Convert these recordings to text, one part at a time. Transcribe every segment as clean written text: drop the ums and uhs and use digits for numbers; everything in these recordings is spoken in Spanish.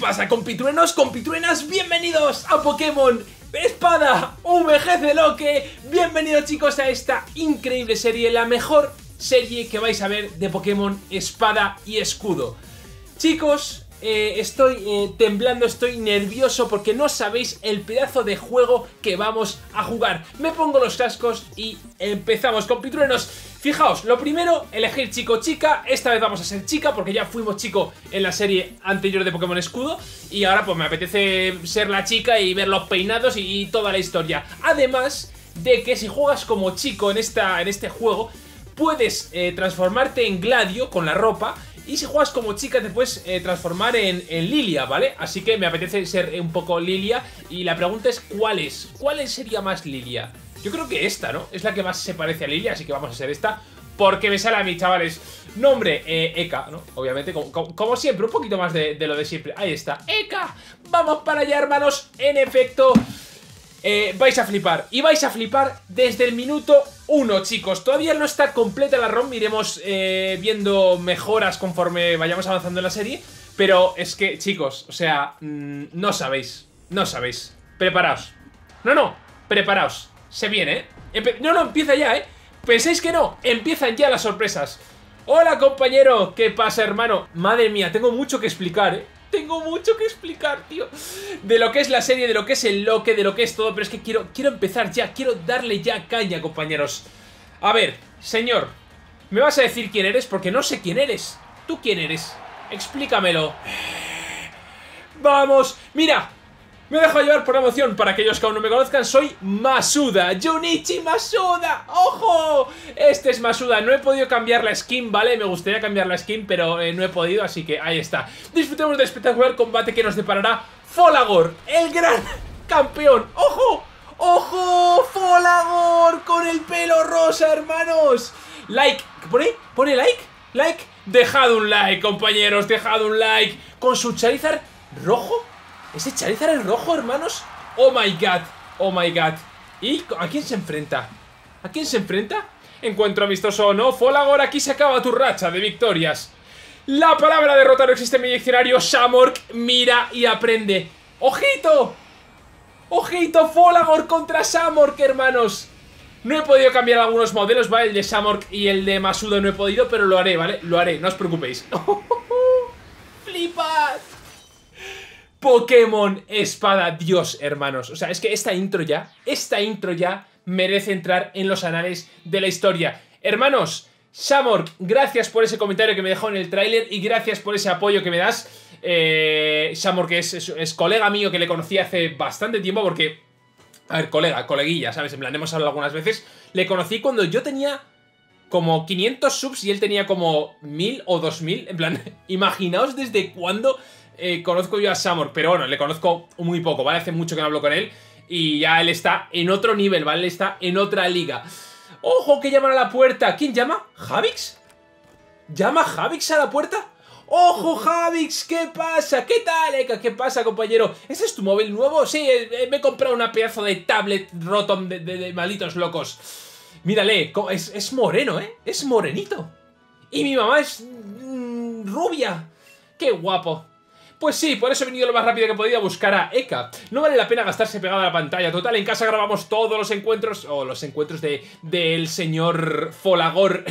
pasa, compitruenos, compitruenas? Bienvenidos a Pokémon Espada VGC Loque. Bienvenidos, chicos, a esta increíble serie, la mejor serie que vais a ver de Pokémon Espada y Escudo. Chicos, estoy temblando, estoy nervioso porque no sabéis el pedazo de juego que vamos a jugar. Me pongo los cascos y empezamos, compitruenos. Fijaos, lo primero, elegir chico o chica. Esta vez vamos a ser chica porque ya fuimos chico en la serie anterior de Pokémon Escudo. Y ahora pues me apetece ser la chica y ver los peinados y toda la historia. Además de que si juegas como chico en este juego, puedes transformarte en Gladio con la ropa. Y si juegas como chica te puedes transformar en Lilia, ¿vale? Así que me apetece ser un poco Lilia. Y la pregunta es ¿cuál sería más Lilia? Yo creo que esta, ¿no? Es la que más se parece a Lilia, así que vamos a ser esta. Porque me sale a mí, chavales. Nombre, Eka, ¿no? Obviamente, como siempre, un poquito más de lo de siempre. Ahí está, Eka. Vamos para allá, hermanos. En efecto, vais a flipar. Y vais a flipar desde el minuto 1, chicos. Todavía no está completa la ROM. Iremos viendo mejoras conforme vayamos avanzando en la serie. Pero es que, chicos, o sea, no sabéis. No sabéis. Preparaos. No, preparaos. Se viene, ¿eh? No, empieza ya, ¿eh? Pensáis que no, empiezan ya las sorpresas. Hola, compañero, ¿qué pasa, hermano? Madre mía, tengo mucho que explicar, ¿eh? Tengo mucho que explicar, tío. De lo que es la serie, de lo que es el Loque, de lo que es todo. Pero es que quiero empezar ya, quiero darle ya caña, compañeros. A ver, señor, ¿me vas a decir quién eres? Porque no sé quién eres. ¿Tú quién eres? Explícamelo. Vamos, mira. Me dejo llevar por la emoción. Para aquellos que aún no me conozcan, soy Masuda, Junichi Masuda. ¡Ojo! Este es Masuda. No he podido cambiar la skin, ¿vale? Me gustaría cambiar la skin, pero no he podido, así que ahí está. Disfrutemos del espectacular combate que nos deparará Folagor, el gran campeón. ¡Ojo! ¡Ojo! Folagor con el pelo rosa, hermanos. Like. ¿Pone like? Like. Dejad un like, compañeros. Dejad un like. Con su Charizard rojo. ¿Ese Charizard es rojo, hermanos? Oh my god, oh my god. ¿Y a quién se enfrenta? ¿A quién se enfrenta? Encuentro amistoso o no, Folagor, aquí se acaba tu racha de victorias. La palabra derrota no existe en mi diccionario. Samorc, mira y aprende. ¡Ojito! ¡Ojito! Folagor contra Samorc, hermanos. No he podido cambiar algunos modelos, ¿vale? El de Samorc y el de Masuda no he podido, pero lo haré, ¿vale? Lo haré, no os preocupéis. ¡Flipad! Pokémon Espada, Dios, hermanos. O sea, es que esta intro ya merece entrar en los anales de la historia. Hermanos, Samorc, gracias por ese comentario que me dejó en el tráiler y gracias por ese apoyo que me das. Samorc es colega mío que le conocí hace bastante tiempo porque... A ver, coleguilla, ¿sabes? En plan, hemos hablado algunas veces. Le conocí cuando yo tenía como 500 subs y él tenía como 1000 o 2000. En plan, imaginaos desde cuándo... conozco yo a Samorc, pero bueno, le conozco muy poco, ¿vale? Hace mucho que no hablo con él y ya él está en otro nivel, ¿vale? Él está en otra liga. ¡Ojo, que llaman a la puerta! ¿Quién llama? ¿Javix? ¿Llama Javix a la puerta? ¡Ojo, Javix! ¿Qué pasa? ¿Qué tal, Eka? ¿Qué pasa, compañero? ¿Ese es tu móvil nuevo? Sí, me he comprado una pedazo de tablet Rotom de malditos locos. Mírale, es moreno, ¿eh? Es morenito. Y mi mamá es rubia. ¡Qué guapo! Pues sí, por eso he venido lo más rápido que he podido a buscar a Eka. No vale la pena gastarse pegado a la pantalla. Total, en casa grabamos todos los encuentros. O los encuentros del señor Folagor.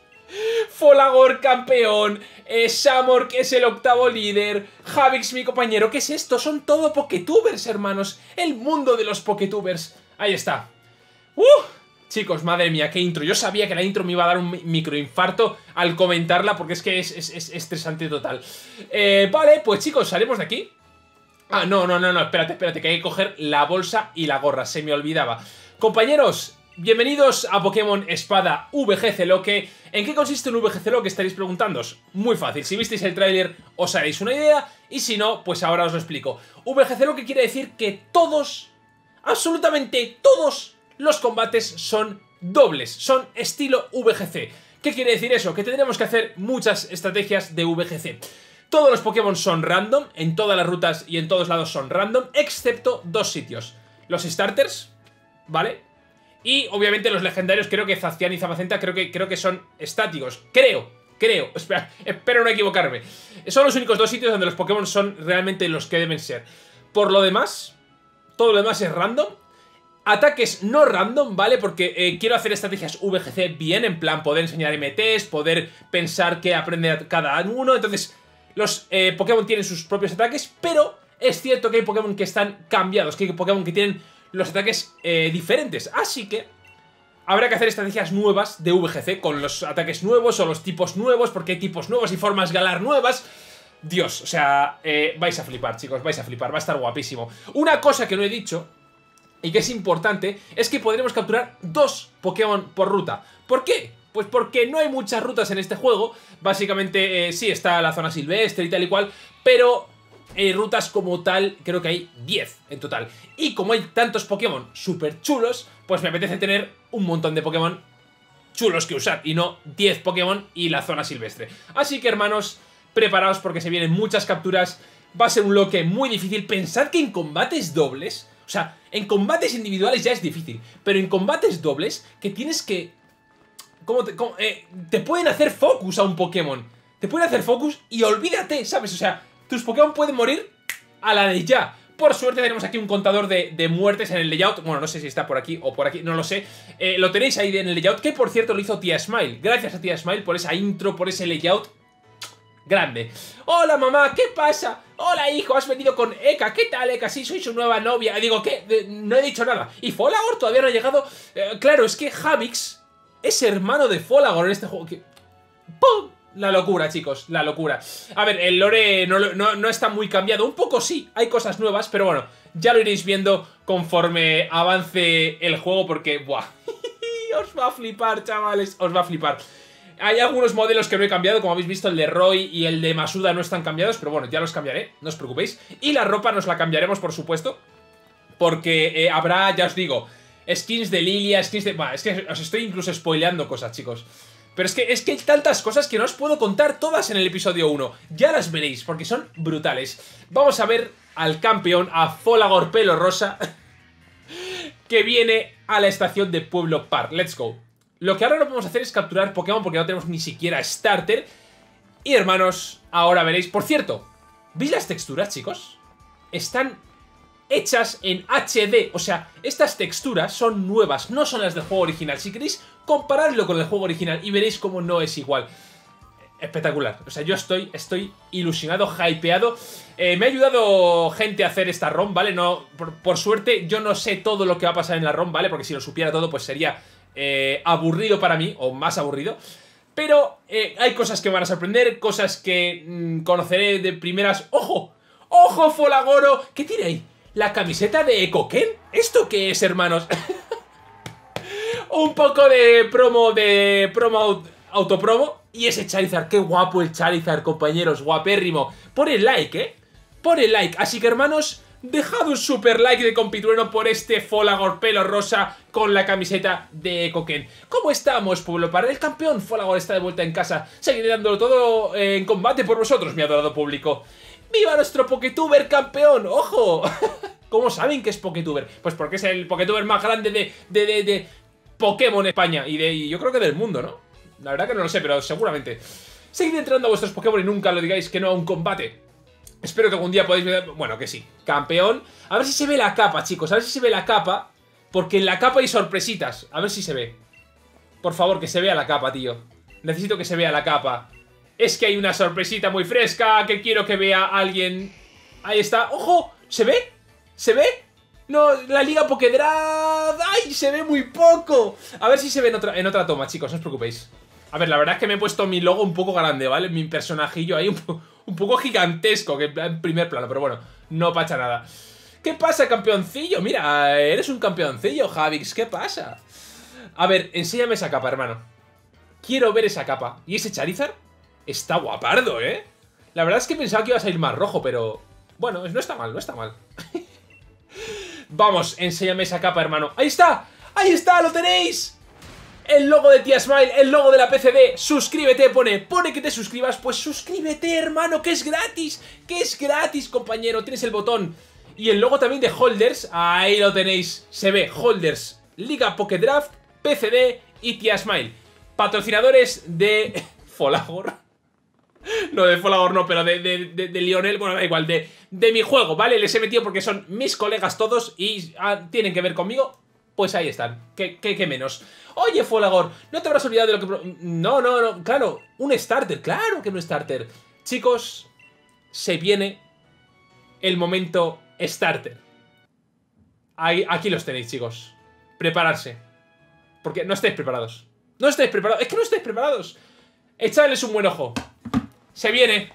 Folagor campeón. Samorc es el octavo líder. Javix mi compañero. ¿Qué es esto? Son todo Poketubers, hermanos. El mundo de los Poketubers. Ahí está. Chicos, madre mía, qué intro. Yo sabía que la intro me iba a dar un microinfarto al comentarla porque es que es estresante total. Vale, pues chicos, salimos de aquí. Ah, no, espérate, que hay que coger la bolsa y la gorra, se me olvidaba. Compañeros, bienvenidos a Pokémon Espada VGC Loque. ¿En qué consiste un VGC Loque? Estaréis preguntándoos. Muy fácil, si visteis el tráiler os haréis una idea y si no, pues ahora os lo explico. VGC Loque quiere decir que todos, absolutamente todos, los combates son dobles, son estilo VGC. ¿Qué quiere decir eso? Que tendremos que hacer muchas estrategias de VGC. Todos los Pokémon son random, en todas las rutas y en todos lados son random, excepto dos sitios. Los starters, ¿vale? Y obviamente los legendarios, creo que Zacian y Zamacenta creo que son estáticos. Creo, Creo, espero no equivocarme. Son los únicos dos sitios donde los Pokémon son realmente los que deben ser. Por lo demás, todo lo demás es random. Ataques no random, ¿vale? Porque quiero hacer estrategias VGC bien, en plan poder enseñar MTs, poder pensar qué aprende cada uno. Entonces, los Pokémon tienen sus propios ataques, pero es cierto que hay Pokémon que están cambiados, que hay Pokémon que tienen los ataques diferentes. Así que habrá que hacer estrategias nuevas de VGC con los ataques nuevos o los tipos nuevos, porque hay tipos nuevos y formas galar nuevas. Dios, o sea, vais a flipar, chicos, vais a flipar, va a estar guapísimo. Una cosa que no he dicho y que es importante es que podremos capturar 2 Pokémon por ruta. ¿Por qué? Pues porque no hay muchas rutas en este juego. Básicamente, sí, está la zona silvestre y tal y cual, pero rutas como tal, creo que hay 10 en total. Y como hay tantos Pokémon súper chulos, pues me apetece tener un montón de Pokémon chulos que usar, y no 10 Pokémon y la zona silvestre. Así que, hermanos, preparaos porque se vienen muchas capturas. Va a ser un loque muy difícil. Pensad que en combates dobles, o sea, en combates individuales ya es difícil, pero en combates dobles, que tienes que... te pueden hacer focus a un Pokémon. Te pueden hacer focus y olvídate, ¿sabes? O sea, tus Pokémon pueden morir a la de ya. Por suerte tenemos aquí un contador de muertes en el layout. Bueno, no sé si está por aquí o por aquí, no lo sé. Lo tenéis ahí en el layout, que por cierto lo hizo Tia Smile. Gracias a Tia Smile por esa intro, por ese layout grande. Hola mamá, ¿qué pasa? Hola hijo, has venido con Eka. ¿Qué tal Eka? Sí, soy su nueva novia. Digo, ¿qué? No he dicho nada. Y Folagor todavía no ha llegado. Claro, es que Havix es hermano de Folagor en este juego. ¡Pum! La locura, chicos, la locura. A ver, el lore no está muy cambiado. Un poco sí, hay cosas nuevas, pero bueno, ya lo iréis viendo conforme avance el juego porque, ¡buah! Os va a flipar, chavales, os va a flipar. Hay algunos modelos que no he cambiado, como habéis visto, el de Roy y el de Masuda no están cambiados, pero bueno, ya los cambiaré, no os preocupéis. Y la ropa nos la cambiaremos, por supuesto, porque habrá, ya os digo, skins de Lilia, skins de... Bah, es que os estoy incluso spoileando cosas, chicos. Pero es que hay tantas cosas que no os puedo contar todas en el episodio 1. Ya las veréis, porque son brutales. Vamos a ver al campeón, a Folagor Pelo Rosa, que viene a la estación de Pueblo Park. Let's go. Lo que ahora no podemos hacer es capturar Pokémon porque no tenemos ni siquiera starter. Y hermanos, ahora veréis. Por cierto, ¿veis las texturas, chicos? Están hechas en HD, o sea, estas texturas son nuevas, no son las del juego original. Si queréis compararlo con el juego original y veréis cómo no es igual. Espectacular, o sea, yo estoy ilusionado, hypeado. Me ha ayudado gente a hacer esta ROM, ¿vale? No, por suerte yo no sé todo lo que va a pasar en la ROM, ¿vale? Porque si lo supiera todo pues sería aburrido para mí, o más aburrido. Pero hay cosas que me van a sorprender, cosas que conoceré de primeras. ¡Ojo! ¡Ojo, Folagoro! ¿Qué tiene ahí? ¿La camiseta de Ekoken? ¿Esto qué es, hermanos? Un poco de promo autopromo. Y ese Charizard, qué guapo el Charizard, compañeros, guapérrimo. Por el like, por el like. Así que, hermanos, dejad un super like de compitrueno por este Folagor Pelo Rosa con la camiseta de Ekoken. ¿Cómo estamos, pueblo? Para el campeón, Folagor está de vuelta en casa. Seguiré dándolo todo en combate por vosotros, mi adorado público. ¡Viva nuestro Poketuber campeón! ¡Ojo! ¿Cómo saben que es Poketuber? Pues porque es el Poketuber más grande de Pokémon España y yo creo que del mundo, ¿no? La verdad que no lo sé, pero seguramente. Seguid entrando a vuestros Pokémon y nunca lo digáis que no a un combate. Espero que algún día podáis ver... Bueno, que sí. Campeón. A ver si se ve la capa, chicos. A ver si se ve la capa. Porque en la capa hay sorpresitas. A ver si se ve. Por favor, que se vea la capa, tío. Necesito que se vea la capa. Es que hay una sorpresita muy fresca que quiero que vea alguien. Ahí está. ¡Ojo! ¿Se ve? ¿Se ve? No, la Liga Pokédraft. ¡Ay! Se ve muy poco. A ver si se ve en otra toma, chicos. No os preocupéis. A ver, la verdad es que me he puesto mi logo un poco grande, ¿vale? Mi personajillo ahí un poco gigantesco, que en primer plano. Pero bueno, no pasa nada. ¿Qué pasa, campeoncillo? Mira, eres un campeoncillo, Havix. ¿Qué pasa? A ver, enséñame esa capa, hermano. Quiero ver esa capa. ¿Y ese Charizard? Está guapardo, ¿eh? La verdad es que pensaba que iba a salir más rojo, pero... Bueno, no está mal, no está mal. Vamos, enséñame esa capa, hermano. ¡Ahí está! ¡Ahí está! ¡Lo tenéis! El logo de Tia Smile, el logo de la PCD. Suscríbete, pone que te suscribas. Pues suscríbete, hermano, que es gratis. Que es gratis, compañero. Tienes el botón. Y el logo también de Holders. Ahí lo tenéis. Se ve, Holders, Liga Pokédraft, PCD y Tia Smile. Patrocinadores de Folagor. No, de Folagor no, pero de Lionel, bueno, da igual, de mi juego, ¿vale? Les he metido porque son mis colegas todos y tienen que ver conmigo. Pues ahí están, ¿Qué menos? Oye, Folagor, ¿no te habrás olvidado de lo que... No, claro, un starter, claro que un starter. Chicos, se viene el momento starter. Aquí los tenéis, chicos. Prepararse. Porque no estáis preparados. No estáis preparados, es que no estáis preparados. Echadles un buen ojo. Se viene.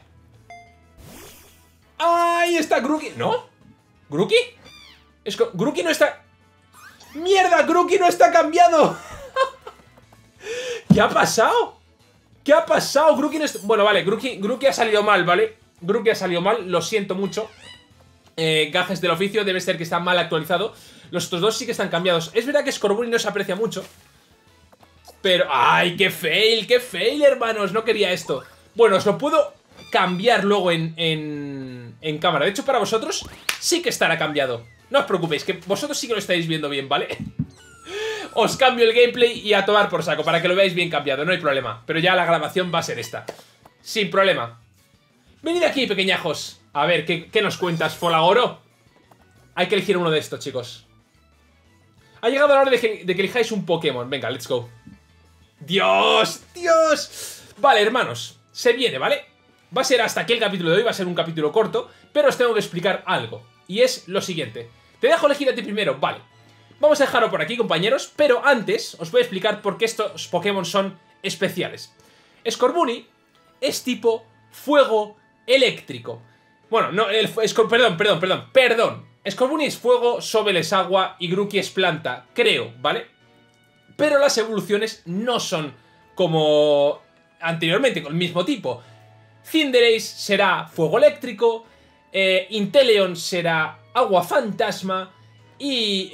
¡Ahí está Grookey! ¿No? ¿Grookey? Grookey no está... ¡Mierda! ¡Grookey no está cambiado! ¿Qué ha pasado? ¿Qué ha pasado? Grookey no está... Bueno, vale, Grookey ha salido mal, ¿vale? Grookey ha salido mal, lo siento mucho. Gajes del oficio, debe ser que está mal actualizado. Los otros dos sí que están cambiados. Es verdad que Scorbunny no se aprecia mucho, pero... ¡Ay, qué fail, hermanos! No quería esto. Bueno, os lo puedo cambiar luego en cámara. De hecho, para vosotros sí que estará cambiado. No os preocupéis, que vosotros sí que lo estáis viendo bien, ¿vale? Os cambio el gameplay y a tomar por saco, para que lo veáis bien cambiado, no hay problema. Pero ya la grabación va a ser esta. Sin problema. Venid aquí, pequeñajos. A ver, ¿qué nos cuentas, Folagoro? Hay que elegir uno de estos, chicos. Ha llegado la hora de que elijáis un Pokémon. Venga, let's go. ¡Dios! ¡Dios! Vale, hermanos, se viene, ¿vale? Va a ser hasta aquí el capítulo de hoy, va a ser un capítulo corto, pero os tengo que explicar algo. Y es lo siguiente. Te dejo elegir a ti primero, vale. Vamos a dejarlo por aquí, compañeros, pero antes os voy a explicar por qué estos Pokémon son especiales. Scorbunny es tipo fuego eléctrico. Bueno, no, perdón. Scorbunny es fuego, Sobel es agua y Grookey es planta, creo, ¿vale? Pero las evoluciones no son como anteriormente, con el mismo tipo. Cinderace será fuego eléctrico, Inteleon será agua fantasma y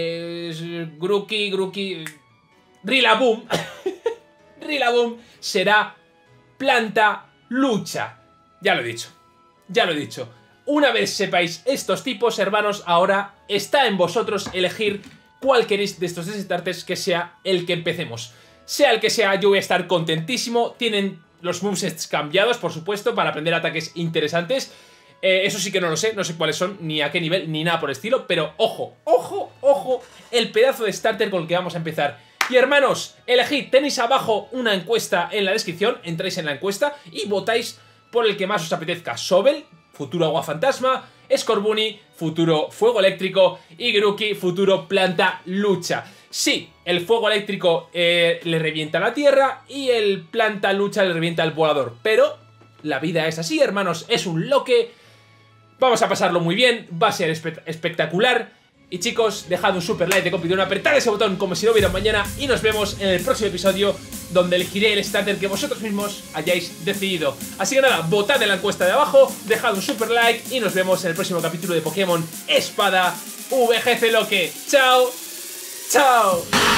Grookey, Rillaboom Rillaboom será planta lucha. Ya lo he dicho. Una vez sepáis estos tipos, hermanos, ahora está en vosotros elegir cuál queréis de estos starters que sea el que empecemos. Sea el que sea, yo voy a estar contentísimo. Tienen los movesets cambiados, por supuesto, para aprender ataques interesantes. Eso sí que no lo sé, no sé cuáles son, ni a qué nivel, ni nada por el estilo. Pero ojo, el pedazo de starter con el que vamos a empezar. Y hermanos, elegid, tenéis abajo una encuesta en la descripción. Entráis en la encuesta y votáis por el que más os apetezca. Sobel, futuro agua fantasma, Scorbunny, futuro fuego eléctrico y Grookey, futuro planta lucha. Sí, el fuego eléctrico le revienta la tierra y el planta lucha le revienta el volador. Pero la vida es así, hermanos, es un loque. Vamos a pasarlo muy bien, va a ser espectacular. Y chicos, dejad un super like de competición, apretad ese botón como si no hubiera mañana. Y nos vemos en el próximo episodio, donde elegiré el starter que vosotros mismos hayáis decidido. Así que nada, votad en la encuesta de abajo, dejad un super like y nos vemos en el próximo capítulo de Pokémon Espada VGC Loque. ¡Chao! ¡Chao!